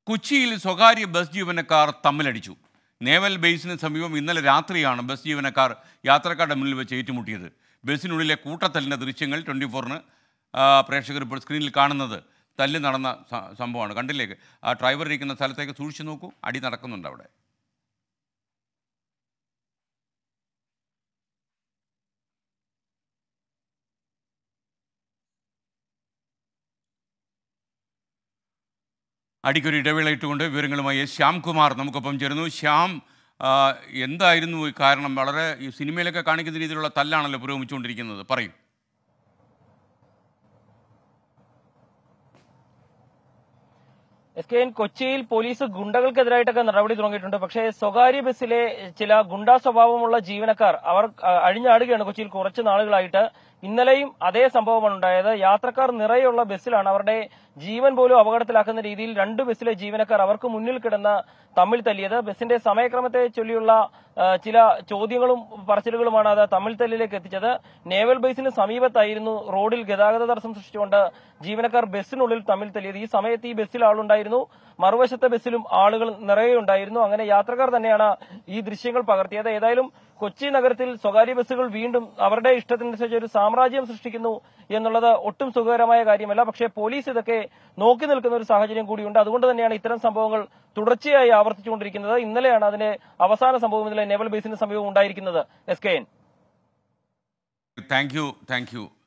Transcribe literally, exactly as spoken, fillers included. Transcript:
കൊച്ചിയിൽ സ്വകാര്യ ബസ് ജീവനക്കാർ തമ്മിലടിച്ചു. നേവൽ ബേസിന് സമീപം ഇന്നലെ രാത്രിയാണ് ബസ് ജീവനക്കാർ യാത്രക്കാരുടെ മുന്നിൽ വെച്ച് ഏറ്റുമുട്ടിയത്. ബസ്സിനുള്ളിലെ കൂട്ടത്തല്ലിൻ്റെ ദൃശ്യങ്ങൾ ട്വൻറ്റി ഫോറിന് പ്രേക്ഷകർ ഇപ്പോൾ സ്ക്രീനിൽ കാണുന്നത് തല്ല് നടന്ന സംഭവമാണ്. കണ്ടില്ലേ? ആ ഡ്രൈവർ ഇരിക്കുന്ന സ്ഥലത്തേക്ക് സൂക്ഷിച്ചു നോക്കൂ, അടി നടക്കുന്നുണ്ട് അവിടെ. അടിക്കൊരു ഇടവേള ഇട്ടുകൊണ്ട് വിവരങ്ങളുമായി ശ്യാംകുമാർ നമുക്കൊപ്പം ചേരുന്നു. ശ്യാം, എന്തായിരുന്നു കാരണം? വളരെ ഈ സിനിമയിലൊക്കെ കാണിക്കുന്ന രീതിയിലുള്ള തല്ലാണല്ലോ പുരോഗമിച്ചുകൊണ്ടിരിക്കുന്നത്, പറയൂ. എസ് കെ എൻ, കൊച്ചിയിൽ പോലീസ് ഗുണ്ടകൾക്കെതിരായിട്ടൊക്കെ നടപടി തുടങ്ങിയിട്ടുണ്ട്. പക്ഷേ സ്വകാര്യ ബസ്സിലെ ചില ഗുണ്ടാ സ്വഭാവമുള്ള ജീവനക്കാർ അവർ അഴിഞ്ഞാടുകയാണ് കൊച്ചിയിൽ കുറച്ച് നാളുകളായിട്ട്. ഇന്നലെയും അതേ സംഭവമാണ് ഉണ്ടായത്. യാത്രക്കാർ നിറയുള്ള ബസ്സിലാണ്. അവരുടെ ജീവൻ പോലും അപകടത്തിലാക്കുന്ന രീതിയിൽ രണ്ട് ബസ്സിലെ ജീവനക്കാർ അവർക്ക് മുന്നിൽ കിടന്ന് തമ്മിൽ തല്ലിയത്. ബസ്സിന്റെ സമയക്രമത്തെ ചൊല്ലിയുള്ള ചില ചോദ്യങ്ങളും പറച്ചിലുകളുമാണ് അത് തമ്മിൽ തല്ലിലേക്ക് എത്തിച്ചത്. നേവൽ ബേസിന് സമീപത്തായിരുന്നു റോഡിൽ ഗതാഗത തടസ്സം സൃഷ്ടിച്ചുകൊണ്ട് ജീവനക്കാർ ബസ്സിനുള്ളിൽ തമ്മിൽ തല്ലിയത്. ഈ സമയത്ത് ഈ ബസ്സിൽ ആളുണ്ടായിരുന്നു, മറുവശത്തെ ബസ്സിലും ആളുകൾ നിറയെ ഉണ്ടായിരുന്നു. അങ്ങനെ യാത്രക്കാർ തന്നെയാണ് ഈ ദൃശ്യങ്ങൾ പകർത്തിയത്. ഏതായാലും കൊച്ചി നഗരത്തിൽ സ്വകാര്യ ബസ്സുകൾ വീണ്ടും അവരുടെ ഇഷ്ടത്തിനനുസരിച്ച് ഒരു സാമ്രാജ്യം സൃഷ്ടിക്കുന്നു എന്നുള്ളത് ഒട്ടും സുഖകരമായ കാര്യമല്ല. പക്ഷേ പോലീസ് ഇതൊക്കെ നോക്കി നിൽക്കുന്ന ഒരു സാഹചര്യം കൂടിയുണ്ട്. അതുകൊണ്ട് തന്നെയാണ് ഇത്തരം സംഭവങ്ങൾ തുടർച്ചയായി ആവർത്തിച്ചുകൊണ്ടിരിക്കുന്നത്. ഇന്നലെയാണ് അതിന്റെ അവസാന സംഭവം ഇന്നലെ നേവൽ ബേസിന് സമീപം ഉണ്ടായിരിക്കുന്നത്. S K N. Thank you thank U